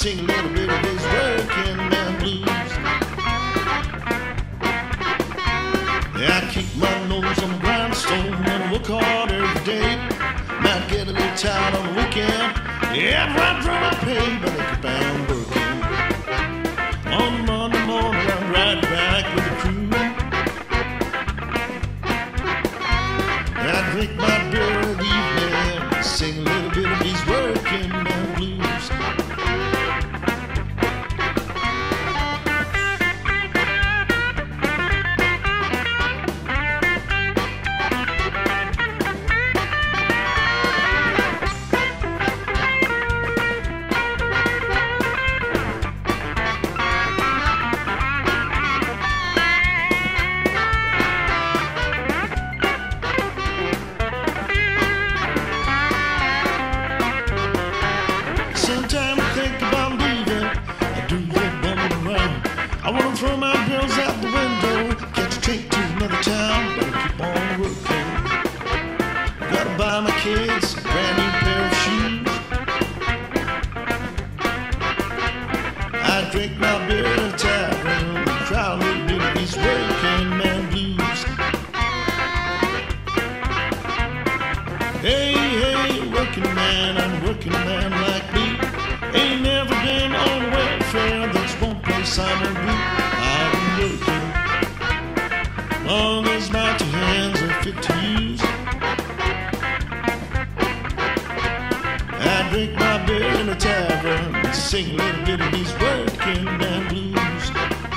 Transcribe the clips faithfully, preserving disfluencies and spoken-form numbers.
sing a little bit of his working man blues. Yeah, I keep my nose on the grindstone and work hard every day. Might get a little tired on the weekend. Yeah, I ride for my pay, but I keep on working. On Monday morning, I'm right back with the crew. I drink my beer in the evening, sing a little bit of these working man blues. Sometimes I think about leaving, I do get bumming around. I wanna throw my bills out the window, catch a train to another town, but I keep on working. Gotta buy my kids a brand new pair of shoes. I drink my beer in a tavern, try a little bit of these working man blues. Hey, hey, working man, I'm working man like me. Ain't never been on welfare, that's one place I'm gonna be. I'm working, long as my two hands are fit to use. I drink my beer in a tavern, sing a little bit of these working man blues.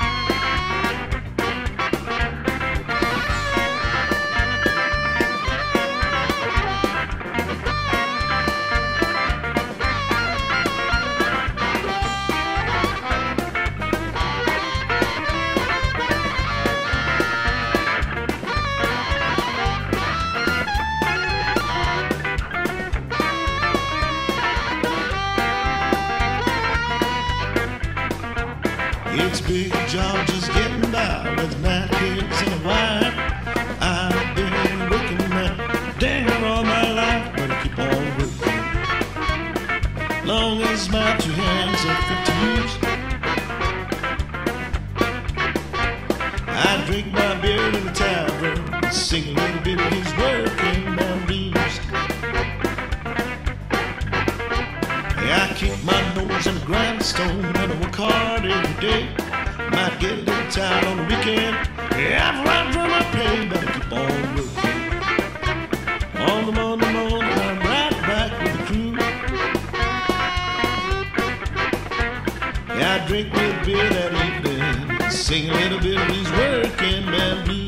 It's a big job just getting by with nine kids and a wife. I've been working man dang all my life, but I keep on working. Long as my two hands are fit to use. I drink my beer in the tavern, sing a little bit of his working man blues. Yeah, I keep my nose on the grindstone and I work hard every day. Might get a little tired on the weekend. Yeah, I've run for my pay, but I keep on working. On the Monday morning, I'm right back with the crew. Yeah, I drink me a beer that evening, sing a little bit of these working man blues.